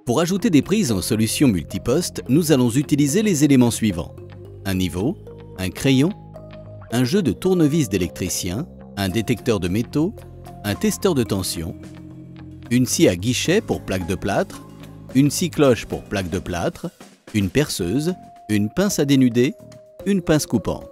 Pour ajouter des prises en solution multiposte, nous allons utiliser les éléments suivants. Un niveau, un crayon, un jeu de tournevis d'électricien, un détecteur de métaux, un testeur de tension, une scie à guichet pour plaque de plâtre, une scie cloche pour plaque de plâtre, une perceuse, une pince à dénuder, une pince coupante.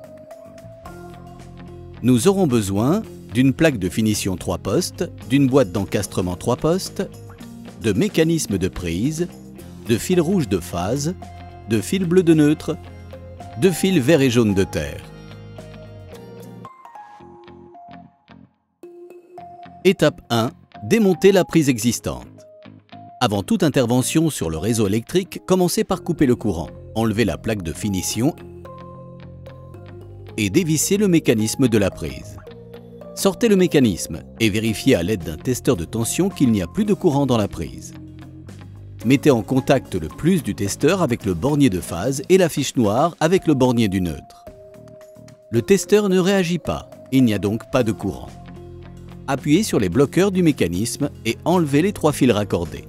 Nous aurons besoin d'une plaque de finition 3 postes, d'une boîte d'encastrement 3 postes, de mécanismes de prise, de fil rouge de phase, de fil bleu de neutre, de fil vert et jaune de terre. Étape 1. Démonter la prise existante. Avant toute intervention sur le réseau électrique, commencez par couper le courant, enlever la plaque de finition et dévisser le mécanisme de la prise. Sortez le mécanisme et vérifiez à l'aide d'un testeur de tension qu'il n'y a plus de courant dans la prise. Mettez en contact le plus du testeur avec le bornier de phase et la fiche noire avec le bornier du neutre. Le testeur ne réagit pas, il n'y a donc pas de courant. Appuyez sur les bloqueurs du mécanisme et enlevez les 3 fils raccordés.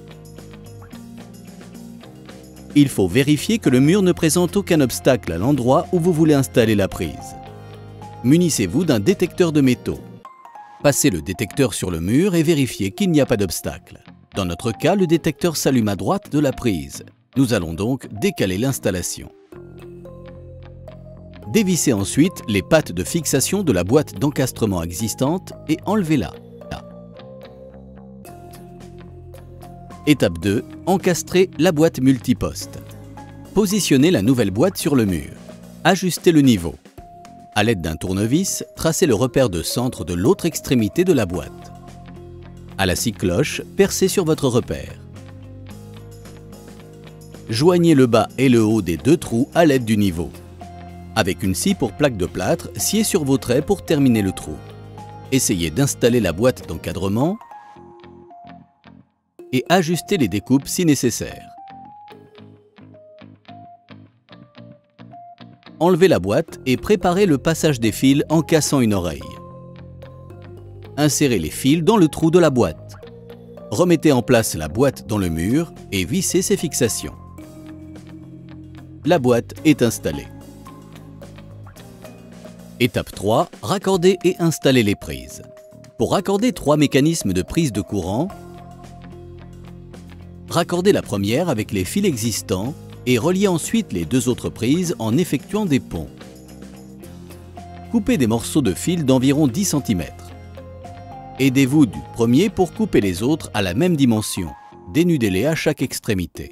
Il faut vérifier que le mur ne présente aucun obstacle à l'endroit où vous voulez installer la prise. Munissez-vous d'un détecteur de métaux. Passez le détecteur sur le mur et vérifiez qu'il n'y a pas d'obstacle. Dans notre cas, le détecteur s'allume à droite de la prise. Nous allons donc décaler l'installation. Dévissez ensuite les pattes de fixation de la boîte d'encastrement existante et enlevez-la. Étape 2. Encastrez la boîte multiposte. Positionnez la nouvelle boîte sur le mur. Ajustez le niveau. À l'aide d'un tournevis, tracez le repère de centre de l'autre extrémité de la boîte. À la scie cloche, percez sur votre repère. Joignez le bas et le haut des 2 trous à l'aide du niveau. Avec une scie pour plaque de plâtre, sciez sur vos traits pour terminer le trou. Essayez d'installer la boîte d'encadrement et ajustez les découpes si nécessaire. Enlevez la boîte et préparez le passage des fils en cassant une oreille. Insérez les fils dans le trou de la boîte. Remettez en place la boîte dans le mur et vissez ses fixations. La boîte est installée. Étape 3. Raccordez et installez les prises. Pour raccorder 3 mécanismes de prise de courant, raccordez la première avec les fils existants et reliez ensuite les 2 autres prises en effectuant des ponts. Coupez des morceaux de fil d'environ 10 cm. Aidez-vous du premier pour couper les autres à la même dimension. Dénudez-les à chaque extrémité.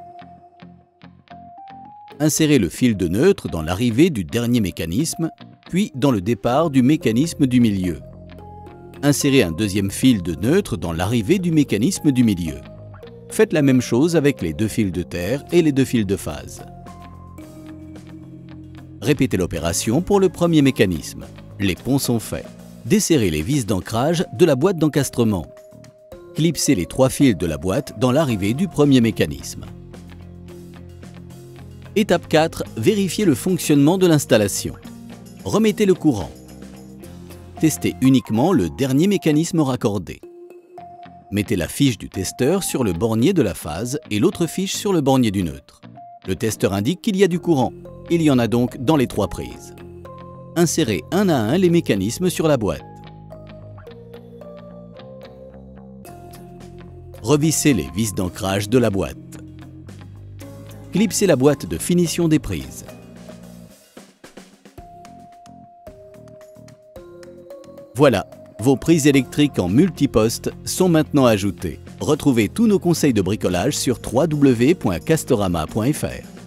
Insérez le fil de neutre dans l'arrivée du dernier mécanisme, puis dans le départ du mécanisme du milieu. Insérez un deuxième fil de neutre dans l'arrivée du mécanisme du milieu. Faites la même chose avec les 2 fils de terre et les 2 fils de phase. Répétez l'opération pour le premier mécanisme. Les ponts sont faits. Desserrez les vis d'ancrage de la boîte d'encastrement. Clipsez les 3 fils de la boîte dans l'arrivée du premier mécanisme. Étape 4. Vérifiez le fonctionnement de l'installation. Remettez le courant. Testez uniquement le dernier mécanisme raccordé. Mettez la fiche du testeur sur le bornier de la phase et l'autre fiche sur le bornier du neutre. Le testeur indique qu'il y a du courant. Il y en a donc dans les 3 prises. Insérez un à un les mécanismes sur la boîte. Revissez les vis d'ancrage de la boîte. Clipsez la boîte de finition des prises. Voilà, vos prises électriques en multiposte sont maintenant ajoutées. Retrouvez tous nos conseils de bricolage sur www.castorama.fr.